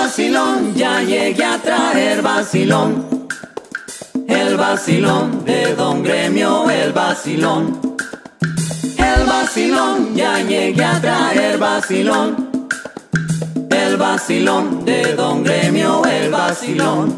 vacilón, ya llegué a traer vacilón. El vacilón de Don Gremio, el vacilón. El vacilón, ya llegué a traer vacilón. El vacilón de Don Gremio, el vacilón.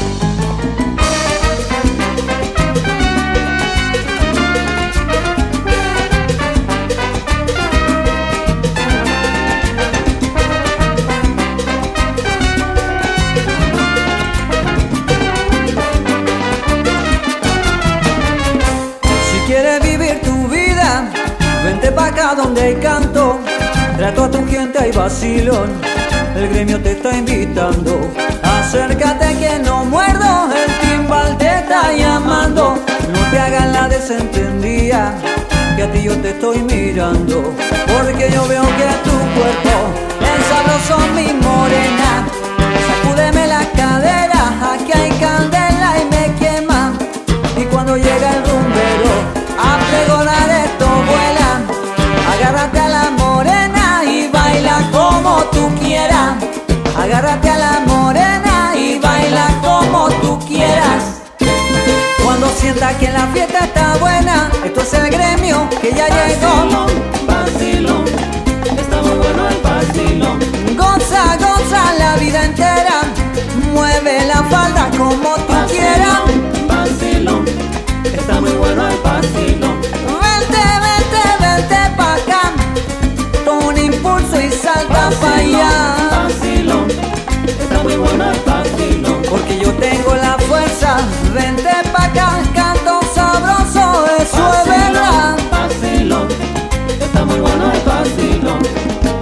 Vente pa' acá donde hay canto, trato a tu gente, hay vacilón. El gremio te está invitando, acércate que no muerdo, el timbal te está llamando. No te hagas la desentendida, que a ti yo te estoy mirando, porque yo veo que tu cuerpo es sabroso, mi morena. Sacúdeme la cadera, aquí hay candela y me quema. Y cuando llega el rumbero a pregonar esto vuela. Agárrate a la morena y baila como tú quieras. Agárrate a la morena y baila como tú quieras. Cuando sientas que la fiesta está buena, esto es el gremio que ya llegó. Vacilón, está muy bueno el vacilón. Goza, goza la vida entera, mueve la falda como tú quieras. Vacilón, está muy bueno el vacilón. Vente, vente, vente pa' acá, toma un impulso y salta pa' allá. Vacilón, está muy bueno el vacilón. Porque yo tengo la fuerza, vente pa' acá, canto sabroso, eso es verdad. Vacilón, está muy bueno el vacilón.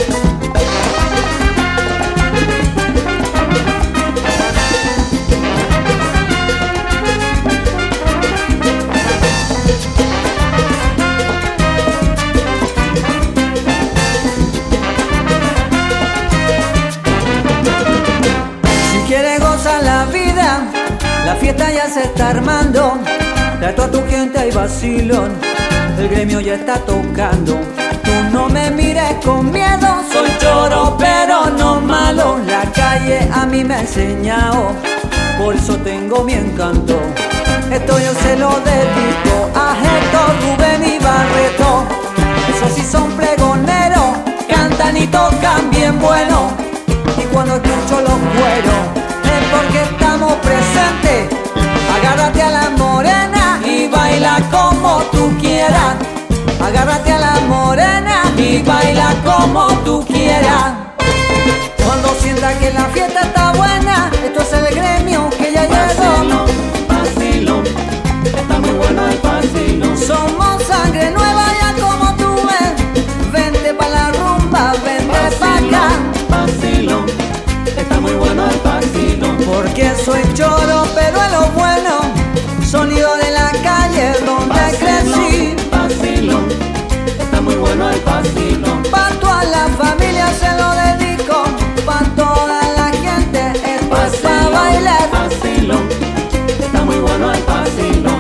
La fiesta ya se está armando, trato a tu gente, hay vacilón. El gremio ya está tocando, tú no me mires con miedo. Soy choro pero no malo, la calle a mí me ha enseñado, por eso tengo mi encanto. Esto yo se lo dedico a Héctor, Rubén y Barreto. Esos sí son pregoneros, cantan y tocan bien bueno. Y cuando escucho los cueros es porque estamos presentes. Agárrate a la morena y baila como tú quieras. Agárrate a la morena y baila como tú quieras. Cuando sientas que la fiesta está buena, esto es el gremio que ya llegó. Vacilón, está muy bueno el vacilón. Somos sangre nueva ya como tú ves. Vente pa' la rumba, vente pa' acá. Vacilón, está muy bueno el vacilón. Porque soy choro pero es lo bueno, sonido de la calle donde crecí. Vacilón, está muy bueno el vacilón. Pa' toda la familia se lo dedico, pa' toda la gente esto es pa' bailar. Vacilón, está muy bueno el vacilón.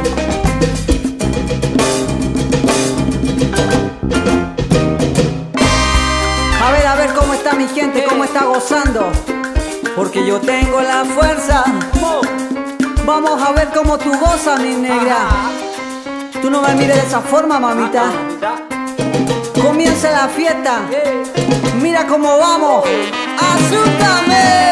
A ver cómo está mi gente, cómo está gozando, porque yo tengo la fuerza. Vamos a ver cómo tú gozas, mi negra. Tú no me mires de esa forma, mamita. Comienza la fiesta, mira cómo vamos. ¡Azúcame!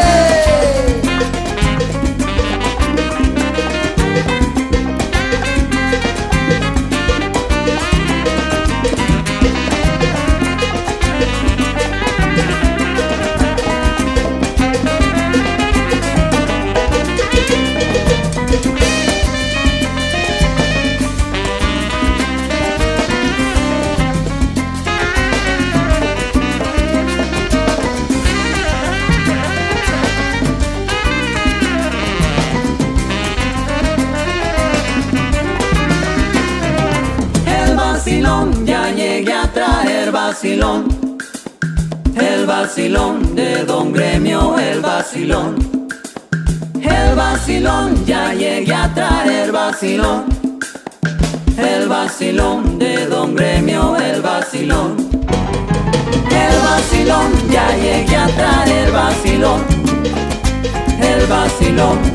Ya llegué a traer vacilón. El vacilón de Don Gremio, el vacilón. El vacilón, ya llegué a traer vacilón. El vacilón de Don Gremio, el vacilón. El vacilón, ya llegué a traer vacilón. vacilón.